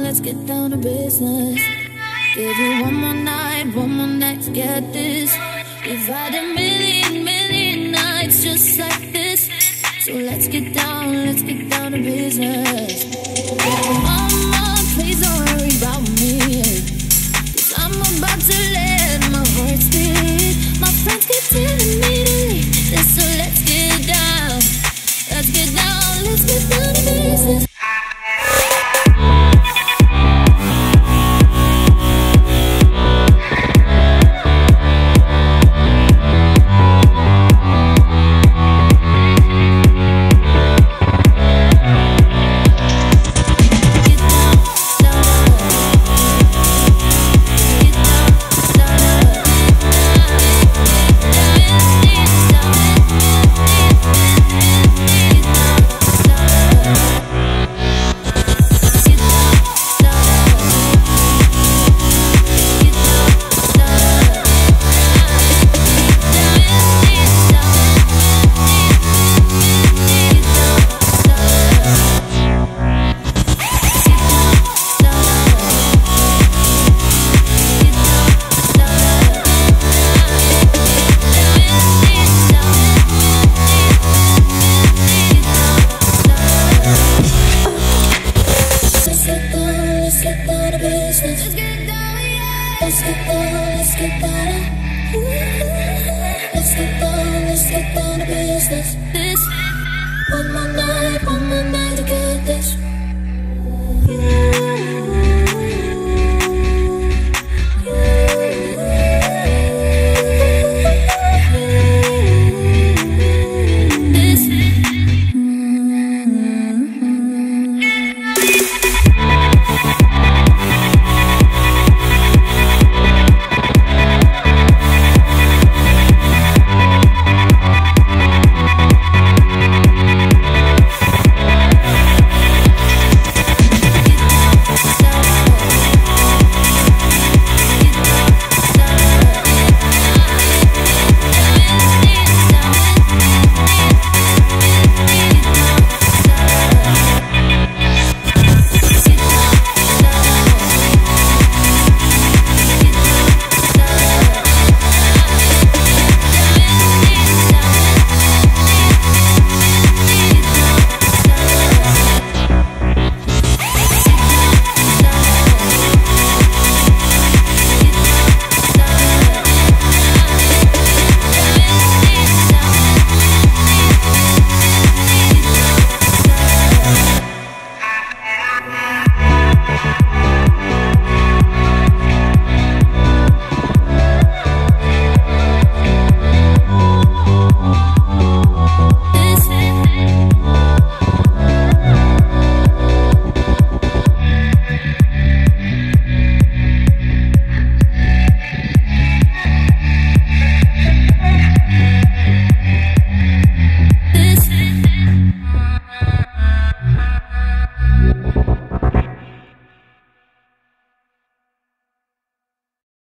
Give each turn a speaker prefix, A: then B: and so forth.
A: let's get down to business. Give you one more night to get this. We've had a million nights just like this. So let's get down to business. Mama, please don't worry about me, 'cause I'm about to let my heart speak. My friends keep telling me to leave this, so let's get down to business. Let's get down to business.